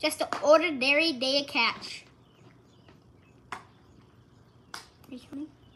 Just an ordinary day of catch. Are you coming?